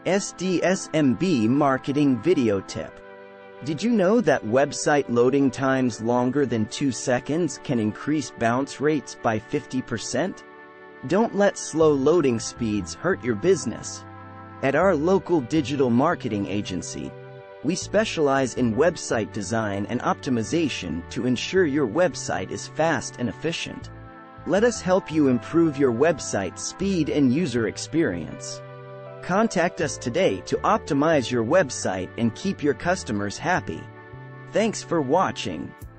SDSMB Marketing Video Tip. Did you know that website loading times longer than 2 seconds can increase bounce rates by 50%? Don't let slow loading speeds hurt your business. At our local digital marketing agency, we specialize in website design and optimization to ensure your website is fast and efficient. Let us help you improve your website speed and user experience. Contact us today to optimize your website and keep your customers happy. Thanks for watching.